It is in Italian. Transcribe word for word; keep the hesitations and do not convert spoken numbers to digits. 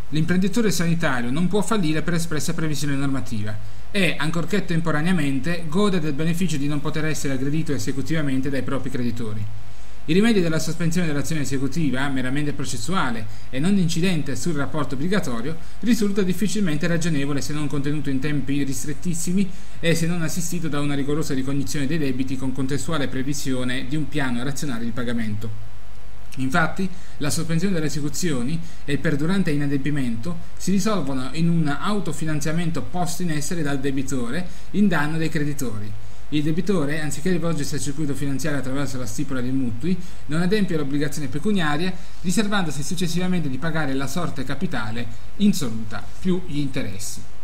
L'imprenditore sanitario non può fallire per espressa previsione normativa e, ancorché temporaneamente, gode del beneficio di non poter essere aggredito esecutivamente dai propri creditori. Il rimedio della sospensione dell'azione esecutiva, meramente processuale e non incidente sul rapporto obbligatorio, risulta difficilmente ragionevole se non contenuto in tempi ristrettissimi e se non assistito da una rigorosa ricognizione dei debiti con contestuale previsione di un piano razionale di pagamento. Infatti, la sospensione delle esecuzioni e il perdurante inadempimento si risolvono in un autofinanziamento posto in essere dal debitore in danno dei creditori. Il debitore, anziché rivolgersi al circuito finanziario attraverso la stipula di mutui, non adempie l'obbligazione pecuniaria, riservandosi successivamente di pagare la sorte capitale insoluta più gli interessi.